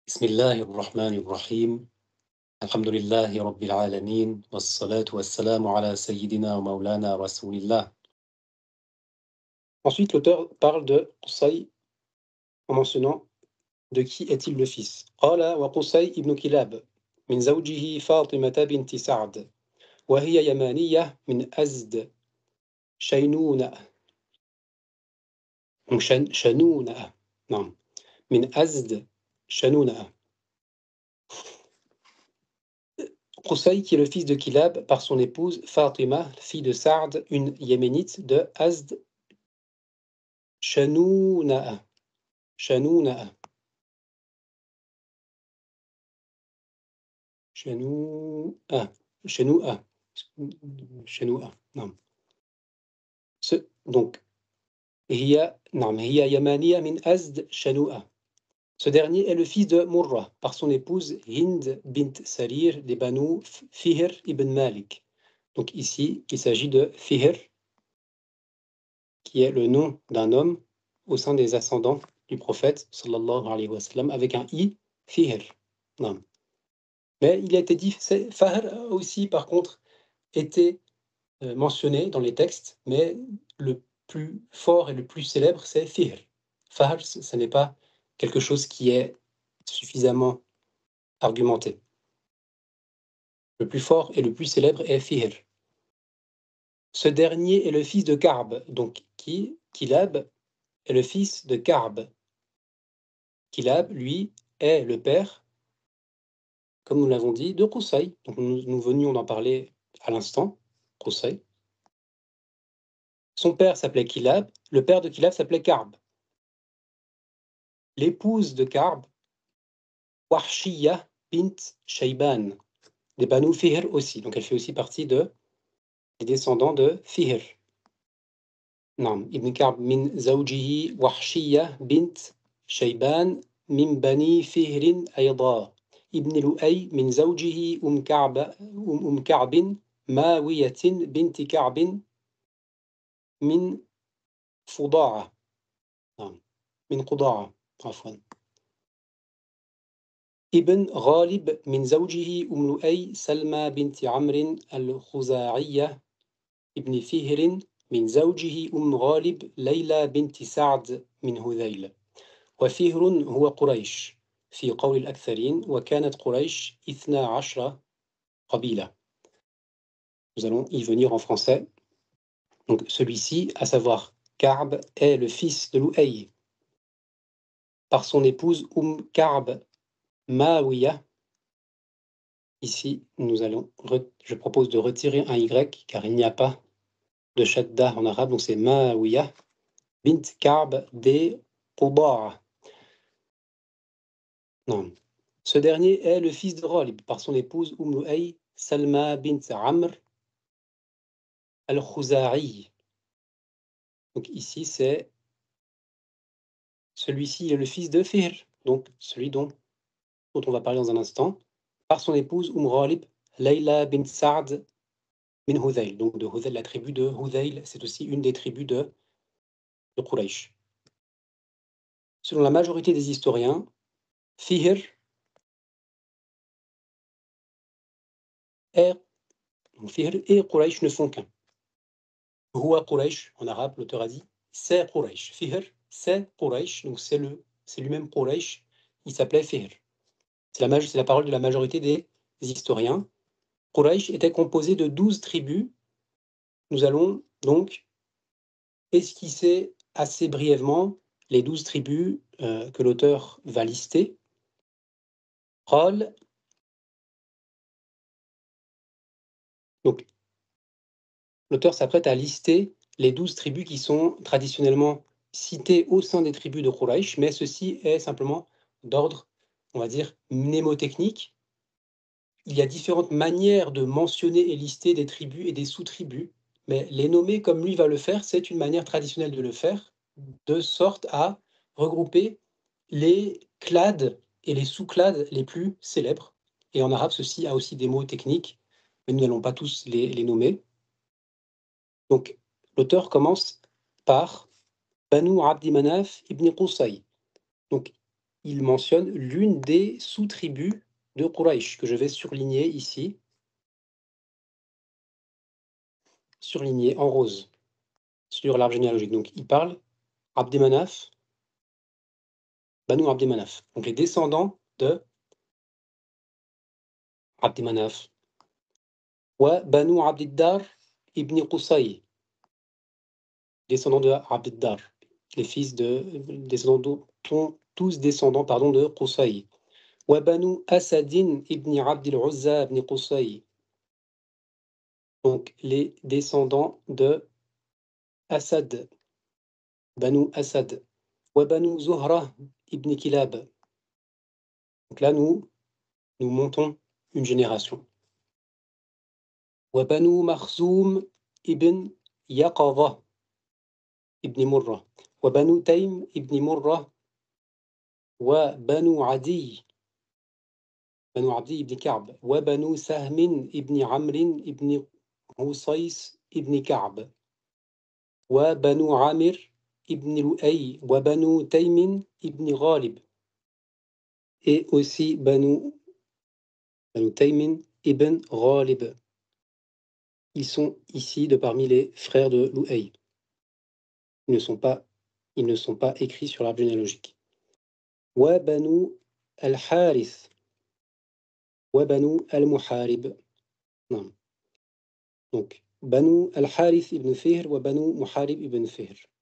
بسم الله الرحمن الرحيم الحمد لله رب العالمين والصلاة والسلام على سيدنا ومولانا رسول الله. Ensuite, l'auteur parle de Qusay en mentionnant de qui est-il le fils. قال وقصي ابن كلاب من زوجه فاطمة بنت سعد وهي يمانية من أزد شينونة. Donc شنونة نعم من أزد شنونة. Qusay, qui est le fils de Kilab par son épouse Fatima, fille de Sa'd, une yéménite de Azd Shanouna. Shanouna. Shanoua. Shanoua. Shanoua. Non. Donc, Hiya Yamaniya min Azd Shanoua. Ce dernier est le fils de Murra par son épouse Hind bint Sarir des Banu Fihr ibn Malik. Donc ici, il s'agit de Fihr, qui est le nom d'un homme au sein des ascendants du prophète, sallallahu alayhi wa sallam, avec un i, Fihr. Non. Mais il a été dit, Fahr aussi, par contre, était mentionné dans les textes, mais le plus fort et le plus célèbre, c'est Fihr. Fahr, ce n'est pas quelque chose qui est suffisamment argumenté. Le plus fort et le plus célèbre est Fihr. Ce dernier est le fils de Ka'b, donc Kilab est le fils de Ka'b. Kilab, lui, est le père, comme nous l'avons dit, de Qusay. Donc nous venions d'en parler à l'instant, Qusay. Son père s'appelait Kilab, le père de Kilab s'appelait Ka'b. L'épouse de Ka'b, Wahshiya bint Shayban, des Banu Fihr aussi. Donc elle fait aussi partie des descendants de Fihr. نعم ابن كعب من زوجه وحشية بنت شيبان من بني فهر أيضا ابن لؤي من زوجه أم كعب ماوية بنت كعب من فضاعة نعم من قضاعة عفوا ابن غالب من زوجه أم لؤي سلمى بنت عمرو الخزاعية ابن فهر من زوجه غالب ليلى بنت سعد من هذيل وفهر هو قريش في قول الأكثرين وكانت قريش 12 قبيلة. Nous allons y venir en français. Donc celui-ci, à savoir Ka'b, est le fils de Lu'ay par son épouse Ka'b Mawiya. Ici, je propose de retirer un Y car il n'y a pas de shadda en arabe, donc c'est Mawiya bint Ka'b de Qudaa. Non. Ce dernier est le fils de Ghalib par son épouse Lu'ay Salma bint Amr al-Khuza'i. Donc ici, c'est celui-ci est le fils de Fihr, donc celui dont on va parler dans un instant, par son épouse Ghalib Layla bint Sa'd min Hudayl. Donc de Hudayl, la tribu de Hudayl, c'est aussi une des tribus de Quraysh. Selon la majorité des historiens, Fihr et Quraysh ne font qu'un. Huwa Quraysh, en arabe, l'auteur a dit, c'est Quraysh. Fihr, c'est Quraysh, donc c'est lui-même Quraysh, il s'appelait Fihr. C'est la parole de la majorité des historiens. Quraysh était composé de 12 tribus. Nous allons donc esquisser assez brièvement les 12 tribus que l'auteur va lister. Donc, l'auteur s'apprête à lister les 12 tribus qui sont traditionnellement citées au sein des tribus de Quraysh, mais ceci est simplement d'ordre, on va dire, mnémotechnique. Il y a différentes manières de mentionner et lister des tribus et des sous-tribus, mais les nommer comme lui va le faire, c'est une manière traditionnelle de le faire, de sorte à regrouper les clades et les sous-clades les plus célèbres. Et en arabe, ceci a aussi des mots techniques, mais nous n'allons pas tous les nommer. Donc, l'auteur commence par Banu Abdi Manaf ibn Qusay. Donc, il mentionne l'une des sous-tribus de Quraysh, que je vais surligner ici, surligné en rose, sur l'arbre généalogique. Donc il parle Abd Manaf, Banu Abd Manaf. Donc les descendants de Abd Manaf. Wa Banu Abdiddar ibn Qusay, descendants de Abdiddar, les fils de descendants tous descendants pardon de Qusay. Wa Banu Asadin ibn Abd al-Uzza ibn Qusay. Donc les descendants de Asad, Banu Asad. Wa Banu Zuhra ibn Kilab. Donc là nous montons une génération. Wa Banu Makhzoum ibn Yaqadha ibn Murrah. Wa Banu Taym ibn Murrah. Wa Banu Adi ibn Ka'b. Wa Banu Sahmin ibn Amrin ibn Husayс ibn Ka'b. Wa Banu Amir ibn Lu'ay. Wa Banu Taymin ibn Ghalib. Et aussi Banu Taymin ibn Ghalib. Ils sont ici de parmi les frères de Lu'ay. Ils ne sont pas écrits sur l'arbre généalogique. Wa Banu al-Harith. Wa Banu al-Muharib. Non. Donc, Banu al-Harith ibn Fihr wa Banu Muharib ibn Fihr.